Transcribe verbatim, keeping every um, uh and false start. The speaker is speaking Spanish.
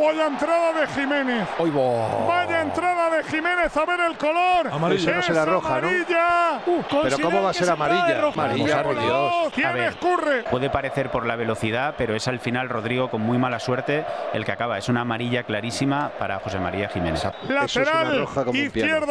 Vaya entrada de Jiménez. Vaya entrada de Jiménez, a ver el color. Amarilla. No será roja, amarilla. ¿no? Uh, Pero ¿cómo va a ser amarilla? Amarilla, por Dios. ¿Quién escurre? Puede parecer por la velocidad, pero es al final Rodrigo con muy mala suerte el que acaba. Es una amarilla clarísima para José María Jiménez. Lateral Eso es una roja como un piano. izquierda.